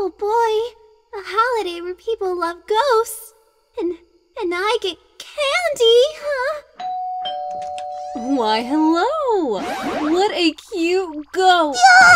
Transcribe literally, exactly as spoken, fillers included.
Oh boy, a holiday where people love ghosts. And, and I get candy, huh? Why, hello! What a cute ghost! Yeah!